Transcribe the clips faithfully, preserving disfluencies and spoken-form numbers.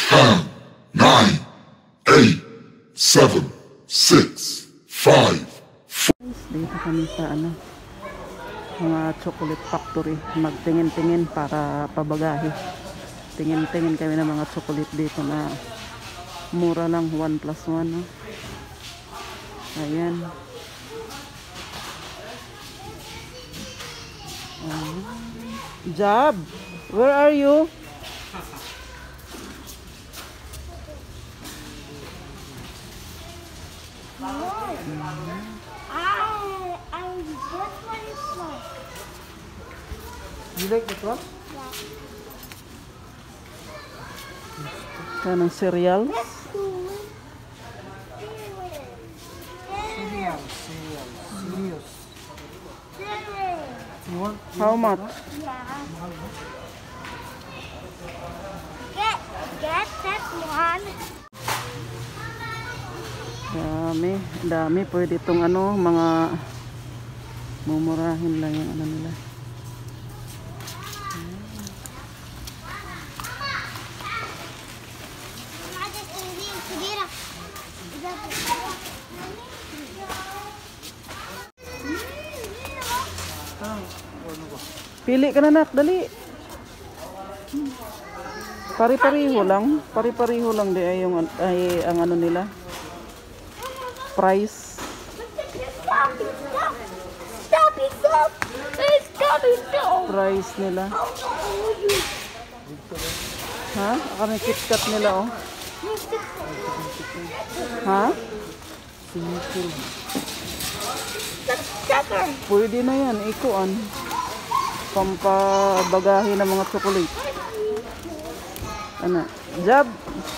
ten, nine, eight, seven, six, five, four. Dito kami sa ano, mga chocolate factory. Magtingin-tingin para pabagahe. Tingin-tingin kami ng mga chocolate dito na mura lang, one plus one. No? Ayan. Um, Jab, where are you? You like that one? Kanang cereal. Cereal, cereal, serious. You want? How much? Get, get that one. Dami, dami. Pwede itong ano, mga mumurahin lang yung ano nila. Pili ka na, nak, dali. Pari-pariho lang, pari-pariho lang di ay yung ay ang ano nila. Price. Stop it, stop. Stop it, stop. Stop it, stop. Price nila. Ha? Aka may KitKat nila, oh. Ha? Sucker. Pwede na yan, ikuan. Pampabagahe ng mga chocolate. Ano? Jab?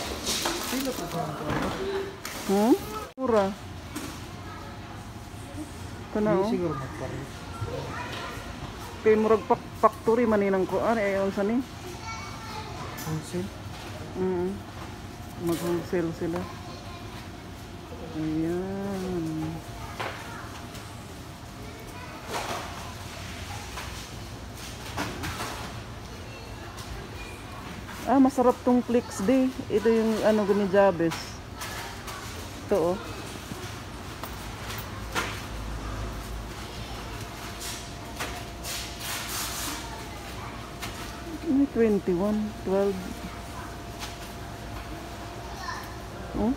Hmm? Pura. Kana, oh. Siguro magpare. Kay murag pak factory maninang ko. Ano, ayon sa ni? Wholesale? Mm. Mag-wholesale sila. Ayan. Ah, masarap tong Flix Day. Ito yung ano gani Jabez. Ito, oh. May twenty-one, twelve. Oh.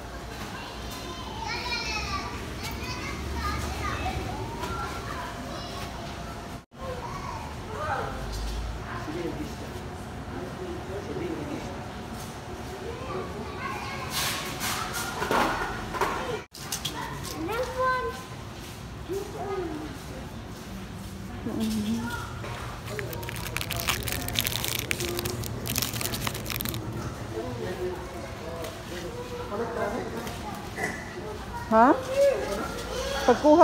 Ha? Pagkuha.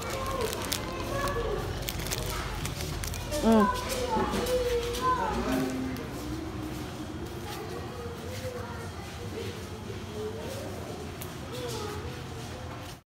Mm.